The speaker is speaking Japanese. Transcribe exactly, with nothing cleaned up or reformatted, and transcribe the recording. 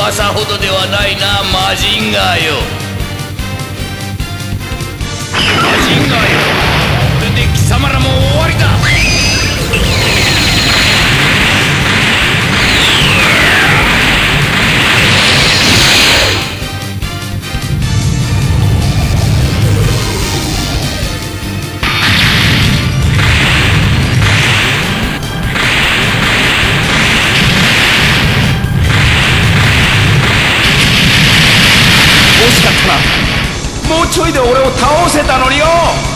まさほどではないな、マジンガーよ。マジンガーよ、これで貴様らも終わりだ。惜しかったな。もうちょいで俺を倒せたのによ。